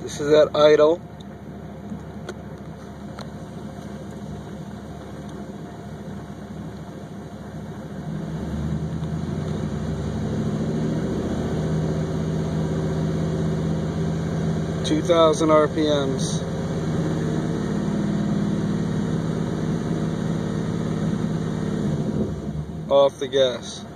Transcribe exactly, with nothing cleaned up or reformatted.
This is at idle. two thousand R P Ms. Off the gas.